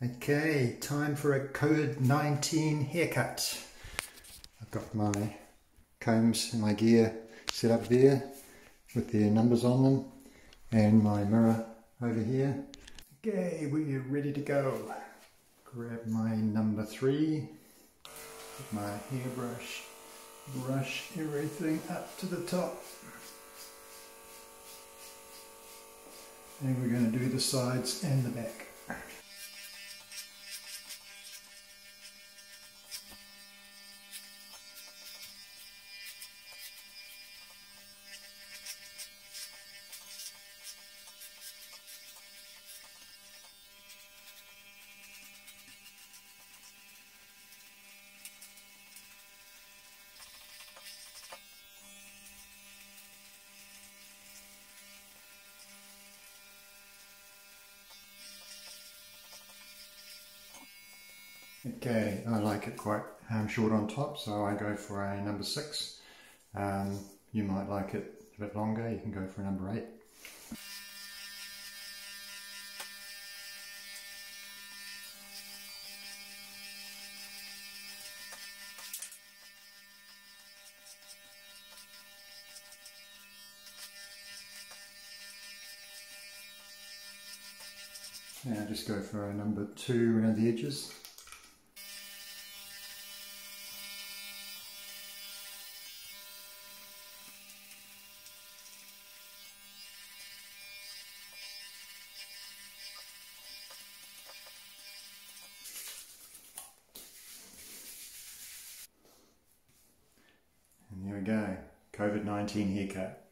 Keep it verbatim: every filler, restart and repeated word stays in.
Okay, time for a COVID nineteen haircut. I've got my combs and my gear set up there with their numbers on them and my mirror over here. Okay, we're ready to go. Grab my number three, with my hairbrush, brush everything up to the top. And we're going to do the sides and the back. Okay, I like it quite um, short on top, so I go for a number six. Um, you might like it a bit longer, you can go for a number eight. Now just go for a number two around the edges. And there we go, COVID nineteen haircut.